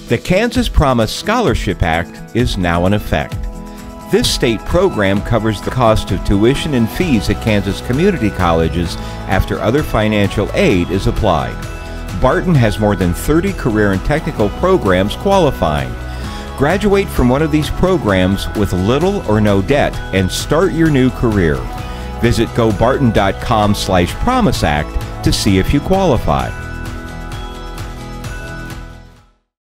The Kansas Promise Scholarship Act is now in effect. This state program covers the cost of tuition and fees at Kansas community colleges after other financial aid is applied. Barton has more than 30 career and technical programs qualifying. Graduate from one of these programs with little or no debt and start your new career. Visit gobarton.com/promiseact to see if you qualify.